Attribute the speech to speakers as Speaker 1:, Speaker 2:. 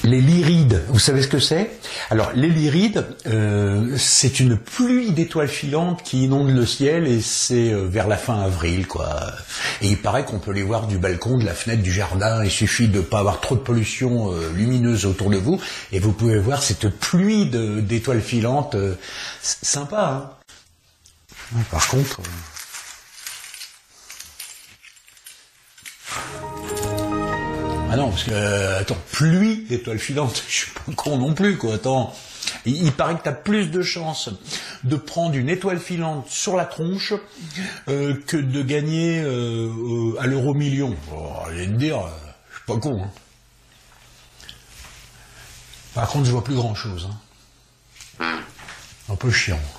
Speaker 1: Les lyrides, vous savez ce que c'est? Alors, les lyrides, c'est une pluie d'étoiles filantes qui inonde le ciel et c'est vers la fin avril, quoi. Et il paraît qu'on peut les voir du balcon, de la fenêtre du jardin. Il suffit de pas avoir trop de pollution lumineuse autour de vous et vous pouvez voir cette pluie d'étoiles filantes. Sympa, hein? Par contre... Ah non, parce que, attends, pluie d'étoiles filantes, je suis pas con non plus, quoi, attends. Il paraît que tu as plus de chances de prendre une étoile filante sur la tronche que de gagner à l'euro million. Oh, allez te dire, je suis pas con, hein. Par contre, je vois plus grand chose, hein. Un peu chiant.